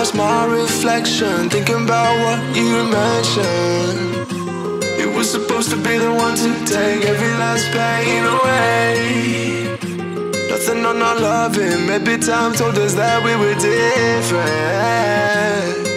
lost my reflection, thinking about what you mentioned. It was supposed to be the one to take every last pain away. Nothing on our loving, maybe time told us that we were different.